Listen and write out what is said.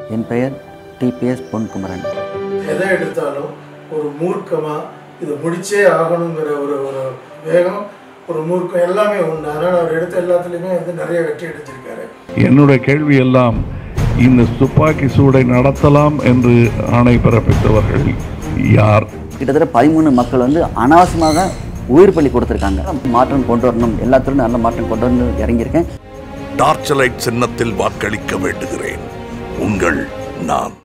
என் பெயர் டிபிஎஸ் பொன்குமரன். எதை எடுத்தாலும் ஒரு மூர்க்கமாக இதை முடிச்சே ஆகணுங்கிற ஒரு வேகம், ஒரு மூர்க்கம் எல்லாமே உண்டு. அதனால் அவர் எடுத்த எல்லாத்துலேயுமே நிறைய வெற்றி அடைஞ்சிருக்காரு. என்னுடைய கேள்வி எல்லாம், இந்த துப்பாக்கி சூடை நடத்தலாம் என்று ஆணை பிறப்பித்தவர்கள் யார்? கிட்டத்தட்ட 13 மக்கள் அனாவசியமாக உயிர் பலி கொடுத்துருக்காங்க. மாற்றம் கொண்டு வரணும், எல்லாத்துலையும் நல்ல மாற்றம் கொண்டு வரணும் இறங்கியிருக்கேன். டார்ச் லைட் சின்னத்தில் வாக்களிக்க வேண்டுகிறேன். உங்கள் நான்.